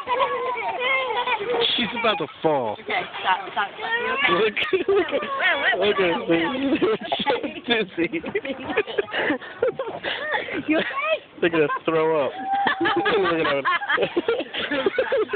She's about to fall. Okay, stop. You okay? Look at her. Dizzy. You okay? They're gonna throw up. Look at her.